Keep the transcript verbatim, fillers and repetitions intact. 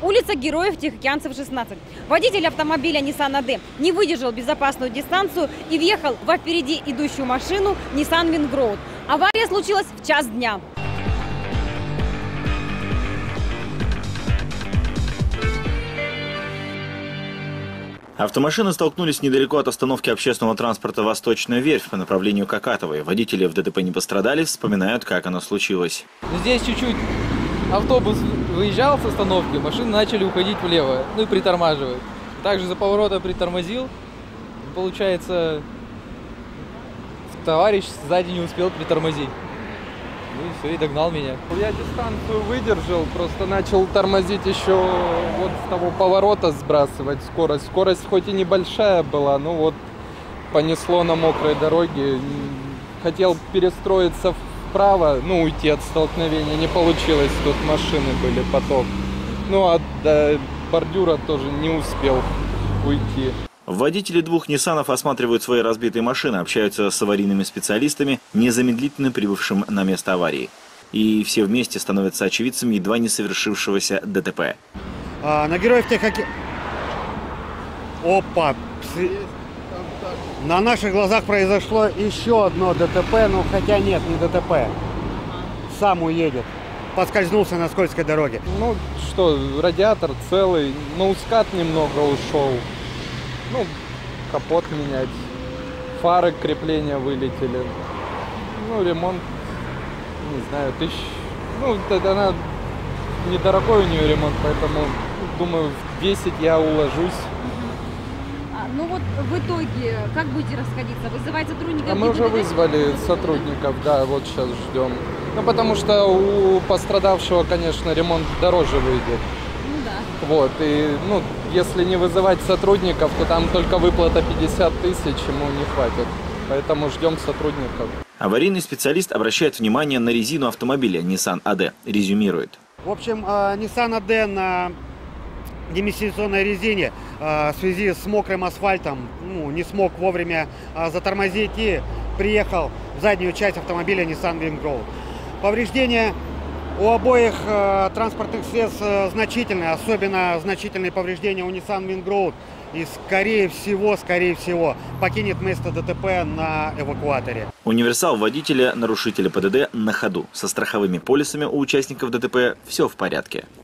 Улица Героев Тихоокеанцев, шестнадцать. Водитель автомобиля Nissan эй ди не выдержал безопасную дистанцию и въехал во впереди идущую машину Nissan Wingroad. Авария случилась в час дня. Автомашины столкнулись недалеко от остановки общественного транспорта «Восточная верфь» по направлению Кокатовой. Водители в ДТП не пострадали, вспоминают, как оно случилось. Здесь чуть-чуть автобус выезжал с остановки, машины начали уходить влево, ну и притормаживать. Также за поворота притормозил. Получается, товарищ сзади не успел притормозить. Ну и все, и догнал меня. Я дистанцию выдержал, просто начал тормозить еще вот с того поворота, сбрасывать скорость. Скорость хоть и небольшая была, но вот понесло на мокрой дороге. Хотел перестроиться вправо, ну уйти от столкновения, не получилось, тут машины были, поток. Ну а до бордюра тоже не успел уйти. Водители двух «Ниссанов» осматривают свои разбитые машины, общаются с аварийными специалистами, незамедлительно прибывшим на место аварии. И все вместе становятся очевидцами едва не совершившегося ДТП. А, на Героев Тихоокеанцев... Опа! На наших глазах произошло еще одно ДТП, но хотя нет, не ДТП. Сам уедет. Поскользнулся на скользкой дороге. Ну что, радиатор целый, ноускат немного ушел. Ну, капот менять, фары крепления вылетели. Ну, ремонт, не знаю, тысяч... Ну, она недорогой у нее ремонт, поэтому, думаю, в десять я уложусь. А, ну вот в итоге, как будете расходиться? Вызывать сотрудников? А мы уже вызвали сотрудников, да, вот сейчас ждем. Ну, потому что у пострадавшего, конечно, ремонт дороже выйдет. Ну да. Вот, и, ну, если не вызывать сотрудников, то там только выплата пятьдесят тысяч, ему не хватит. Поэтому ждем сотрудников. Аварийный специалист обращает внимание на резину автомобиля Nissan эй ди. Резюмирует. В общем, Nissan эй ди на демистилляционной резине в связи с мокрым асфальтом ну, не смог вовремя затормозить и приехал в заднюю часть автомобиля Nissan Wingroad. Повреждения у обоих э, транспортных средств э, значительные, особенно значительные повреждения у Nissan Wingroad. И скорее всего, скорее всего, покинет место ДТП на эвакуаторе. Универсал водителя, нарушителя ПДД на ходу. Со страховыми полисами у участников ДТП все в порядке.